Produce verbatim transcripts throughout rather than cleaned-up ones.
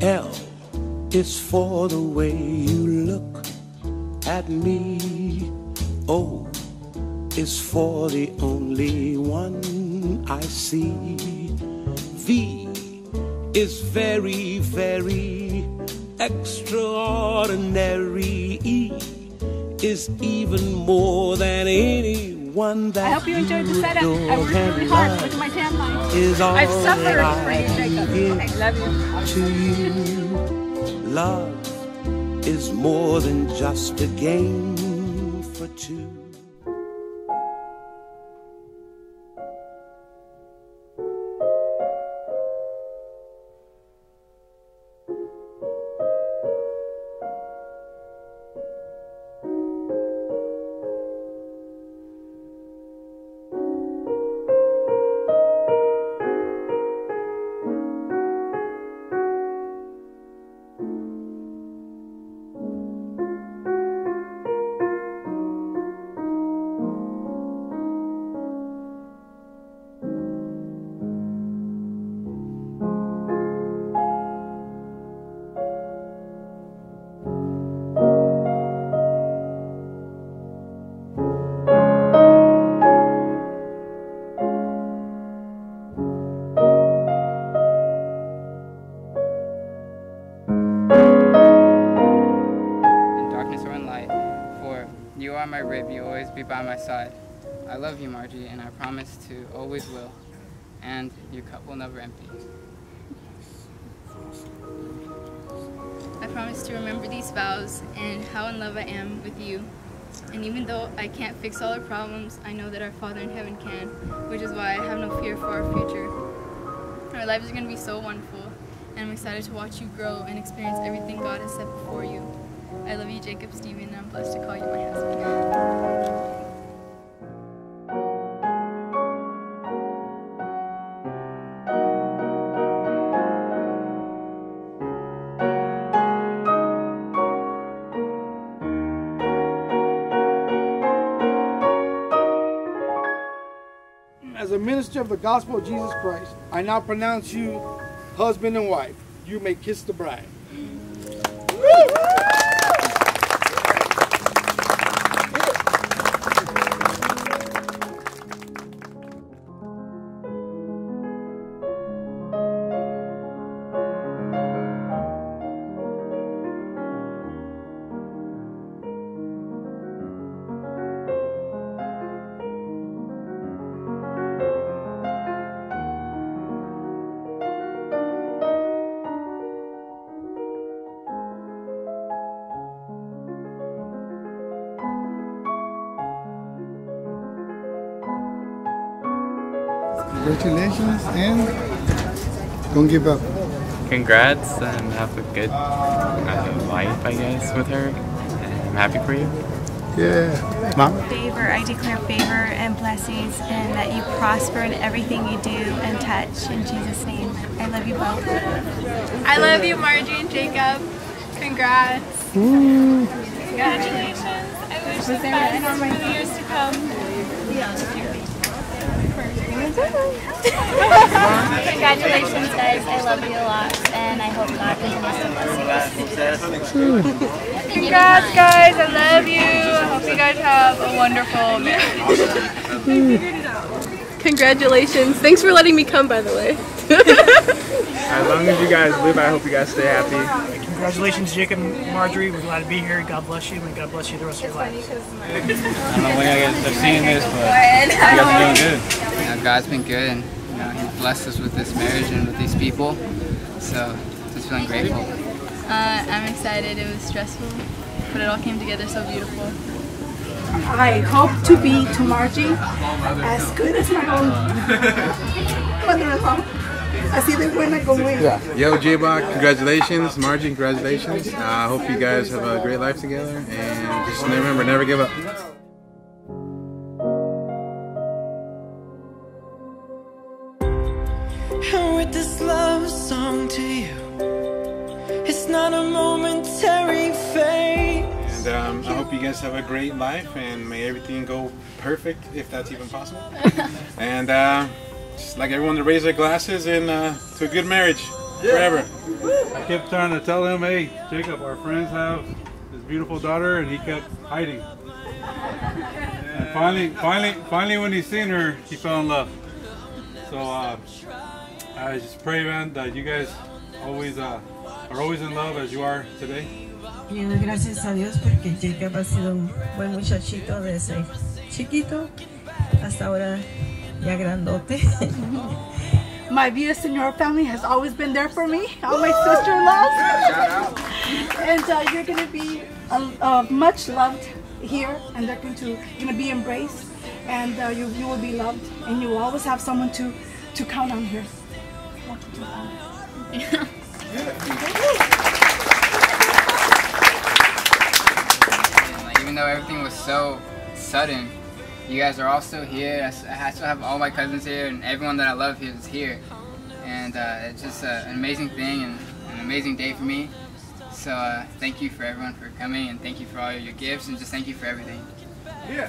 L is for the way you look at me. O is for the only one I see. V is very, very extraordinary. E is even more than anyone that I hope you enjoyed the setup. I worked really hard. Look at my tan line. I've suffered for you, Jacob. I love you. To you, love is more than just a game for two. You are my rib, you always be by my side. I love you, Margie, and I promise to always will. And your cup will never empty. I promise to remember these vows and how in love I am with you. And even though I can't fix all our problems, I know that our Father in heaven can, which is why I have no fear for our future. Our lives are going to be so wonderful, and I'm excited to watch you grow and experience everything God has set before you. I love you, Jacob Stephen, and I'm blessed to call you my husband. As a minister of the gospel of Jesus Christ, I now pronounce you husband and wife. You may kiss the bride. Congratulations, and don't give up. Congrats, and have a good uh, life, I guess, with her. I'm happy for you. Yeah. Mom? Favor, I declare favor and blessings, and that you prosper in everything you do and touch. In Jesus' name, I love you both. I love you, Marjorie and Jacob. Congrats. Ooh. Congratulations. I wish the best for the years to come. Congratulations, guys. I love you a lot, and I hope God continues to bless you. Congrats, guys. I love you. I hope you guys have a wonderful marriage. Congratulations. Thanks for letting me come, by the way. As long as you guys live, I hope you guys stay happy. Congratulations, Jacob and Marjorie. We're glad to be here. God bless you, and God bless you the rest of your lives. I don't know when I guys are seeing this, but you guys are doing good. You know, God's been good, and you know, He blessed us with this marriage and with these people. So, just feeling grateful. Uh, I'm excited. It was stressful, but it all came together so beautiful. I hope to be to Margie as good as my own mother-in-law. Así de buena como ella. Yo, J-Bach, congratulations. Margie, congratulations. I uh, hope you guys have a great life together, and just remember, never give up. And with this love song to you, it's not a momentary phase. And um, I hope you guys have a great life, and may everything go perfect, if that's even possible. And uh, just like everyone to raise their glasses and uh, to a good marriage. forever. I kept trying to tell him, hey, Jacob, our friends have this beautiful daughter, and he kept hiding. And finally, finally, finally, when he seen her, he fell in love. So uh, I just pray, man, that you guys always uh, are always in love as you are today. Y doy gracias a Dios porque Jacob ha sido un buen muchachito desde chiquito hasta ahora ya grandote. My Villaseñor family has always been there for me, all my sister-in-laws. And uh, you're going to be uh, uh, much loved here, and they're going to, going to be embraced, and uh, you, you will be loved, and you will always have someone to, to count on here. Yeah. Even though everything was so sudden, you guys are also here. I still have all my cousins here, and everyone that I love here is here. And uh, it's just uh, an amazing thing and an amazing day for me. So uh, thank you for everyone for coming, and thank you for all your gifts, and just thank you for everything. Yeah.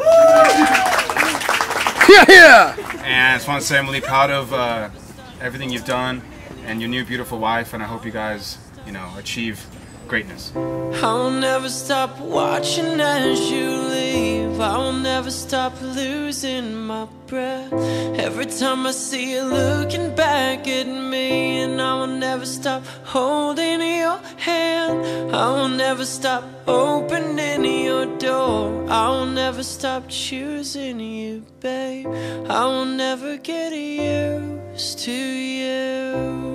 Yeah, yeah. And I just want to say I'm really proud of uh, everything you've done and your new beautiful wife, and I hope you guys, you know, achieve greatness. I'll never stop watching as you leave. I will never stop losing my breath every time I see you looking back at me. And I will never stop holding your hand. I will never stop opening your door. I will never stop choosing you, babe. I will never get used to you.